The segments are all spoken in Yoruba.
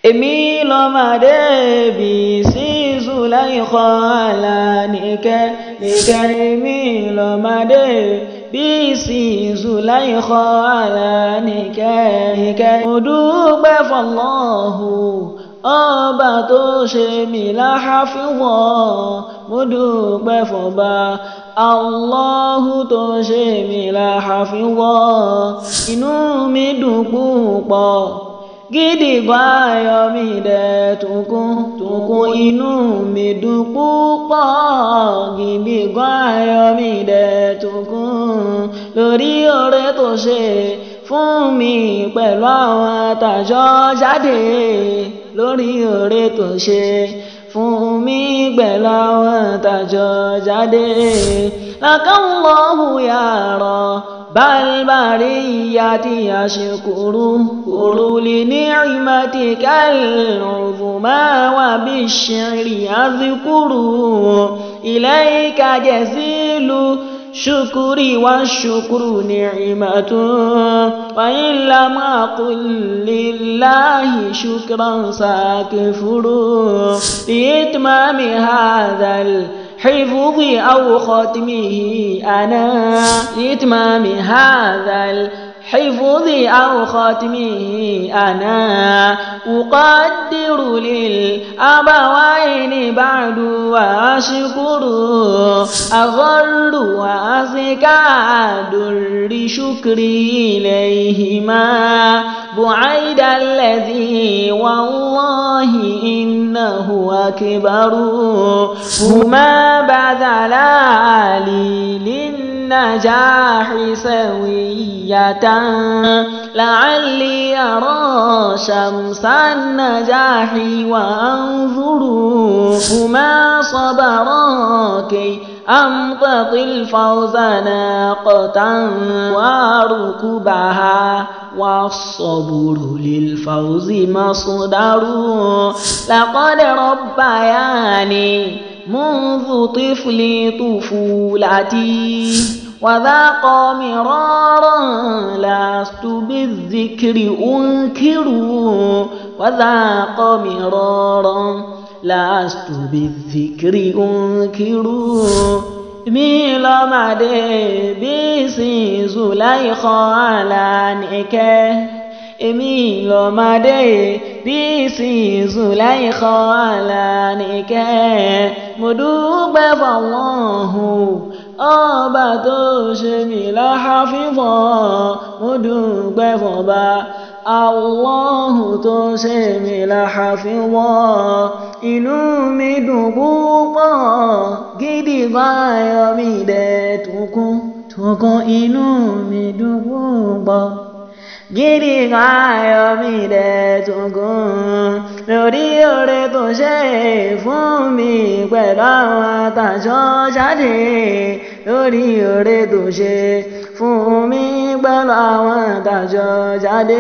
èmi lọ́mọdé bí sí Zulaikha Àlàníkẹ́ èmi lọ́mọdé bí sí Zulaikha Àlàníkẹ́. Mo dúpẹ́ f'Allahu ọba tó ṣe mí láhàfíwọ̀, mo dúpẹ́ f'ọba Allahu tó ṣe mí láhàfíwọ̀. Inú mi dùn púpọ̀ gidi gan, ayọ̀ mi dẹ̀ tún kún. Inú mi dùn púpọ̀ gidi gan, ayọ̀ mi dẹ̀ tún kún lórí oore tó ṣe fún mi pẹ̀lú àwọn tàjọ jáde, lórí oore tó ṣe fún mi pẹ̀lú àwọn tàjọ jáde. Lakallahu ya Rabbal bariyati ashkuru li ni'matikal uzma wa bishri azkuru ilayka jazilu شكري والشكر نعمة وإن لم أقل لله شكرا سأكفر لإتمام هذا الحفظ أو ختمه أنا لإتمام هذا الحفظ أو ختمه أنا أقدر للأبوين بعد وأشكر أغر وأزكاد لشكري إليهما بعيد الذي والله إنه أكبر هما بذلالي للنجاح سوية لعلي أرى شمس النجاح وأنظر هما صبرا كي أمتطي الفوز ناقة وأركبها والصبر للفوز مصدر لقد ربياني منذ طفلي طفولتي وذاق مرارا لست بالذكر أنكر وذاق مرارا لست بالذكر أنكر èmi lọ́mọdé bí sí Zulaikha Àlàníkẹ́ èmi lọ́mọdé bí sí Zulaikha Àlàníkẹ́. Mo dúpẹ́ f'Allahu ọba tó ṣe mí láhàfíwọ̀, mo dúpẹ́ f'ọba Allahu tó ṣe mí láhàfíwọ̀. Inú mi dùn púpọ̀ gidi gan, ayọ̀ mi dẹ̀ tún kún. Inú mi dùn púpọ̀ gidi gan, ayọ̀ mi dẹ̀ tún kún lórí oore tó ṣe fún mi pẹ̀lú àwọn tàjọ jáde, lórí oore tó ṣe fún mi pẹ̀lú àwọn tàjọ jáde.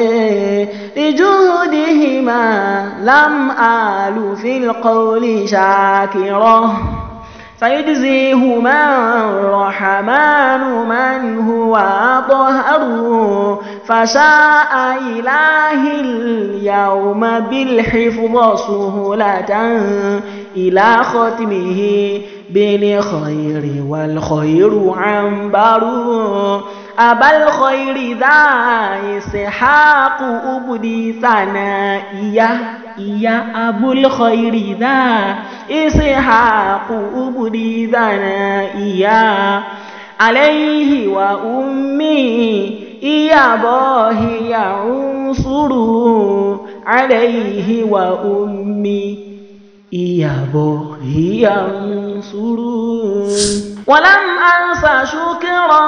لجهدهما لم آل في القول شاكرا سيجزيهما الرحمن من هو أطهر فشاء إلهي اليوم بالحفظ سهولة إلى ختمه بالخير والخير عنبر أبا الخير ذا إسحاق أبدي ثنائية أبو الخير ذا إسحاق أبدي ثنائية عليه وأمي يا باهي عنصر عليه وأمي يا باهي عنصر ولم أنس شكرا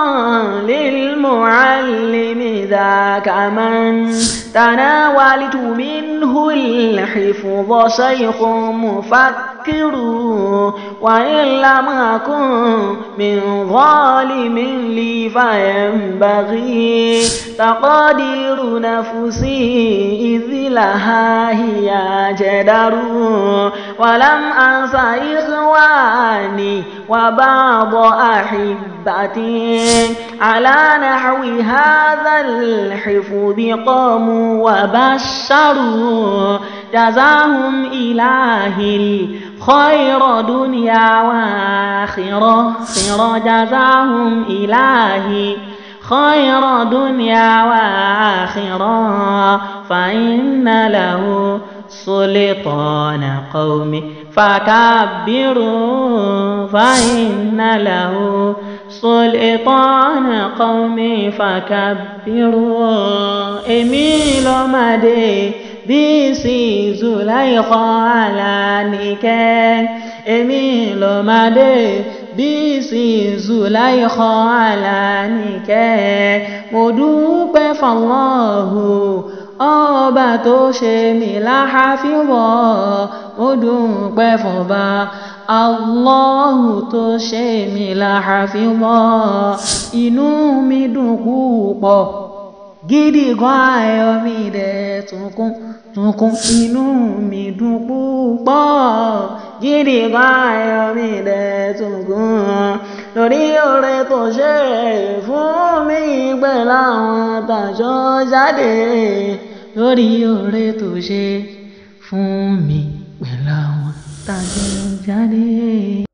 للمعلم ذاك من تناولت منه الحفظ شيخ مفكر وإن لم أكن من ظالم لي فينبغي تقدير نفسي إذ لها هي جدر ولم أنس إخواني وبعض أحبتي على نحو هذا الحفظ قاموا وبشروا جزاهم إلهي خير دنيا وآخرة جزاهم إلهي خير دنيا وآخرة فإن له سلطان قوم فكبروا فإن له سلطان قوم فكبروا èmi lọ́mọdé Bísí Zulaikha Àlàníkẹ́ èmi lọ́mọdé Bísí Zulaikha Àlàníkẹ́ mo dúpẹ́ f'Allahu ọba tó ṣe mí láhàfíwọ̀ mo dúpẹ́ f'ọba Allahu tó ṣe mí láhàfíwọ̀ inú mi dùn púpọ̀ gidi gan ayọ̀ mi dẹ̀ tún kún inú mi dùn púpọ̀ gidi gan ayọ̀ mi dẹ̀ tún kún lórí oore tó ṣe fún mi pẹ̀lú àwọn tàjọ jáde lórí oore tó ṣe fún mi pẹ̀lú àwọn tàjọ jáde.